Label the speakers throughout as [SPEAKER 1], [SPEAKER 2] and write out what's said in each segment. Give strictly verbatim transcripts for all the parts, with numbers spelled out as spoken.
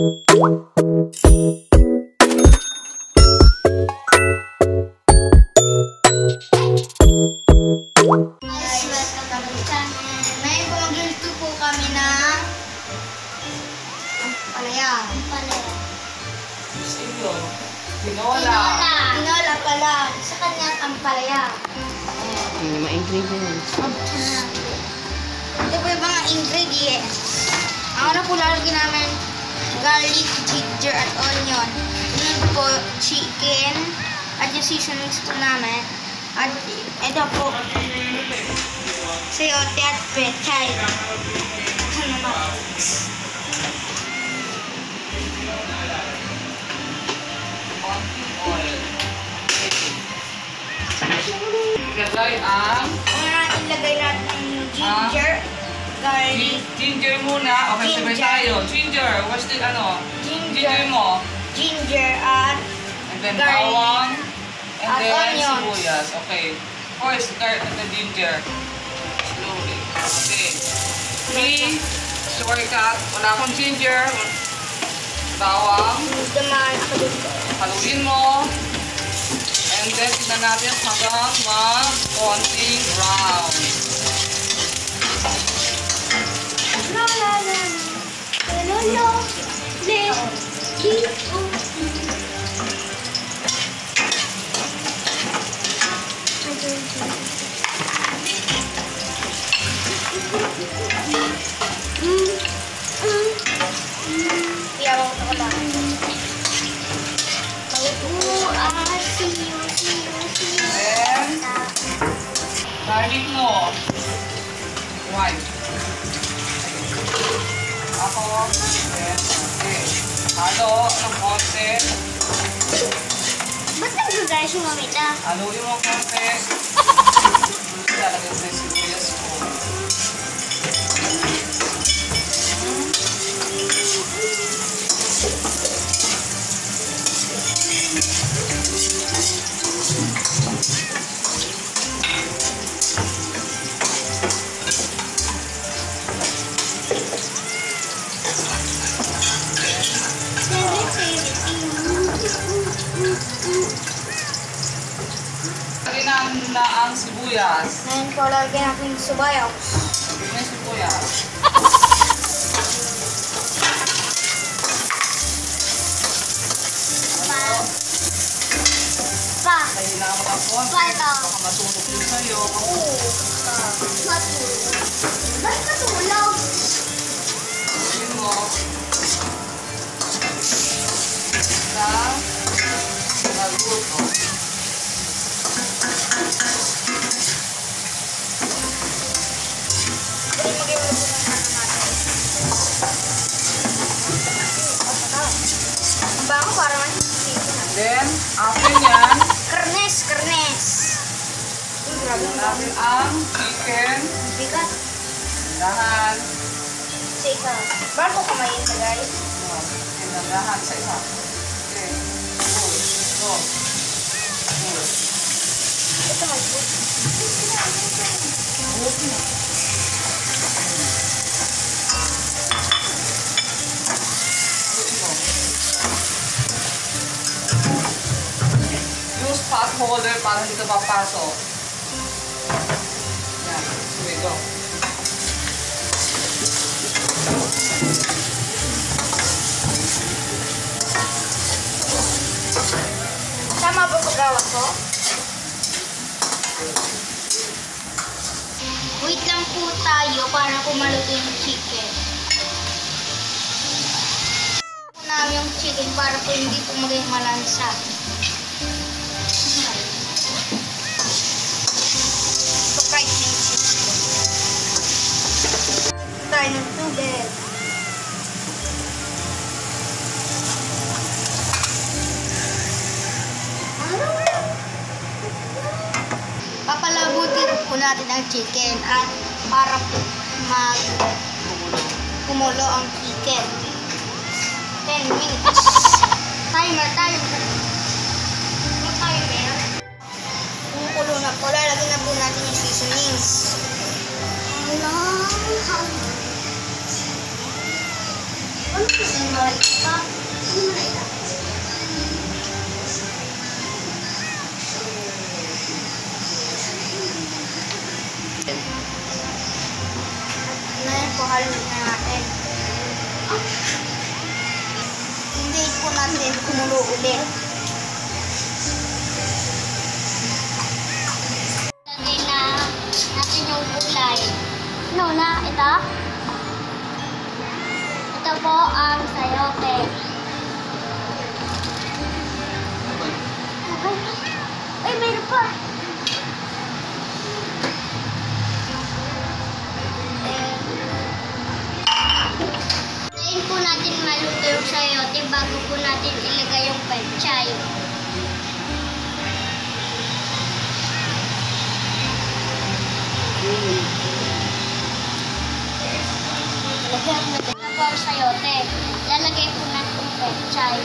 [SPEAKER 1] Ngayon po magluluto po kami ng palaya. Palaya.
[SPEAKER 2] Sino? Tinola.
[SPEAKER 1] Tinola pala. Sa kanya ang palaya.
[SPEAKER 3] Yung mga ingredients.
[SPEAKER 1] Ito po yung mga ingredients. Ang una po lalagyan namin garlic, ginger, at onion. Yun po chicken at yung seasonings po namin. At ito po sayote at pechay. Ano ba?
[SPEAKER 2] Ilagay ang
[SPEAKER 1] Una natin ilagay natin ng ginger, garlic,
[SPEAKER 2] ginger muna. Okay, sabay
[SPEAKER 1] Ginger.
[SPEAKER 2] tayo. Ginger. What's the ano?
[SPEAKER 1] Ginger.
[SPEAKER 2] Ginger mo.
[SPEAKER 1] ginger, at
[SPEAKER 2] And then
[SPEAKER 1] Garlic.
[SPEAKER 2] bawang. And
[SPEAKER 1] At
[SPEAKER 2] then
[SPEAKER 1] onions.
[SPEAKER 2] sibuyas. Okay. First, start with the ginger. Slowly. Okay. Three. Shortcut. Wala akong ginger. Bawang.
[SPEAKER 1] daman ako dito.
[SPEAKER 2] Haluin mo. And then, tignan natin hanggang mag-konting brown.
[SPEAKER 1] La la la. La la la. Le. Ki. Iyaw ko lang. Oh, ah, siyo, siyo, siyo.
[SPEAKER 2] Then, garlic mo. White. Ako. Then, okay. Halo ng konti.
[SPEAKER 1] Ba't nag-guys yung mamita?
[SPEAKER 2] Haluin mo konti. Lalagay sa sibuyas ko. Lagyan na, na ang sibuyas.
[SPEAKER 1] Ngayon po, lagyan natin yung subayaw.
[SPEAKER 2] May sibuyas.
[SPEAKER 1] Pa. Pa.
[SPEAKER 2] Kailangan mo ng konti.
[SPEAKER 1] Pa ito.
[SPEAKER 2] Baka masunog yun sa'yo.
[SPEAKER 1] Oo. Matulog. Ba't matulog?
[SPEAKER 2] Haluin mo. Sa naluto.
[SPEAKER 1] Pwede mag-iwala po ng ano natin. Ang bango para man hindi na.
[SPEAKER 2] Then, after yan,
[SPEAKER 1] Kernes, kernes. Uy, grabe
[SPEAKER 2] lagyan
[SPEAKER 1] ang
[SPEAKER 2] natin ang chicken.
[SPEAKER 1] bigat.
[SPEAKER 2] Dahan.
[SPEAKER 1] Sa isa. Bakit ko kamayin na guys?
[SPEAKER 2] Dahan sa isa. Okay. Good. Go. Good.
[SPEAKER 1] Ito mag-good.
[SPEAKER 2] Good. Use pot holder para hindi ka papasok. Yan. Okay, go.
[SPEAKER 1] Tama ba paggawa ko? Wait lang po tayo para kumaluto yung chicken. Namin yung chicken para po hindi po maging malansa. Pagkain na yung chicken. Tayo ng tubig. Papalabutin po natin ang chicken at para po mag kumulo ang chicken. ten minutes. Timer, timer. Yung timer. Kumukulo na po. Lalagyan na po natin yung seasonings. Ano? Ano? bawal pa. Ano mo na ito? Ngayon po, haluin na natin. Hindi po natin kumulo ulit. Lagay na natin yung gulay. No na, ito. Ito po ang sayote. Okay. Ay, mayroon pa. Hintayin po natin maluto yung sayote bago po natin ilagay yung pechay. Lagyan na po ang sayote. Lalagay po natin yung pechay.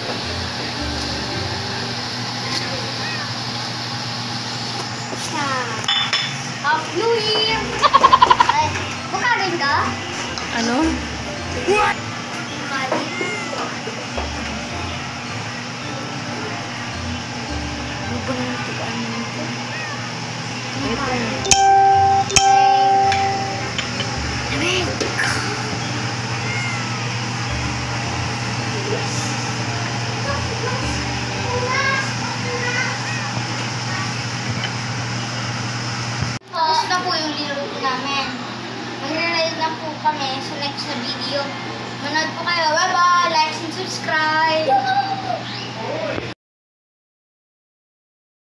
[SPEAKER 1] Happy New Year! Ay, bukarin ka?
[SPEAKER 3] Ano?
[SPEAKER 1] Bukarin.
[SPEAKER 3] Ano ba naman ito? Ano ito?
[SPEAKER 1] Lamig. Tapos na po yung niluto namin. Magre-ride na po kami sa next na video. Manood po kayo. Bye-bye! Like and subscribe!